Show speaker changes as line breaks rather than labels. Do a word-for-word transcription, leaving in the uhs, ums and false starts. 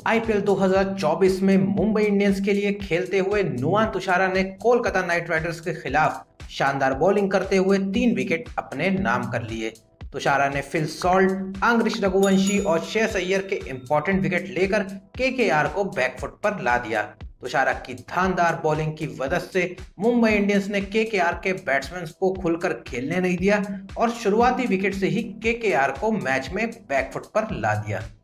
IPL दो हज़ार चौबीस में मुंबई इंडियंस के लिए खेलते हुए नुआन तुषारा ने कोलकाता नाइट राइडर्स के खिलाफ शानदार बॉलिंग करते हुए तीन विकेट अपने नाम कर लिए। तुषारा ने फिल सॉल्ट, आंग्रिश रघुवंशी और श्रेयस अय्यर के इंपॉर्टेंट विकेट लेकर केकेआर को बैकफुट पर ला दिया। तुषारा की धांधार बॉलिंग की वजह से मुंबई इंडियंस ने केकेआर के बैट्समैन को खुलकर खेलने नहीं दिया और शुरुआती विकेट से ही केकेआर को मैच में बैकफुट पर ला दिया।